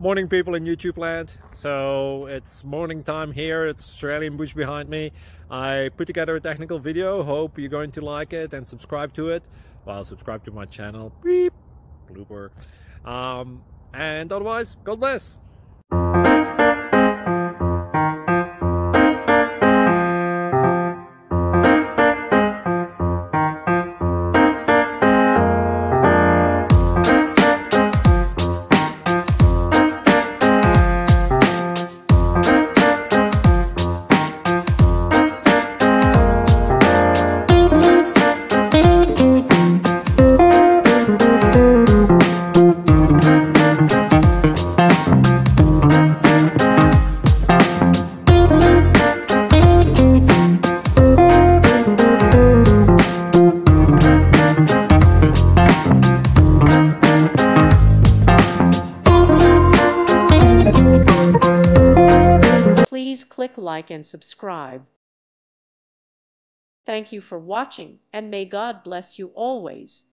Morning, people in YouTube land. So it's morning time here. It's Australian bush behind me. I put together a technical video. Hope you're going to like it and subscribe to it. Well, subscribe to my channel. Beep. Blooper. And otherwise, God bless. Please click like and subscribe. Thank you for watching, and may God bless you always.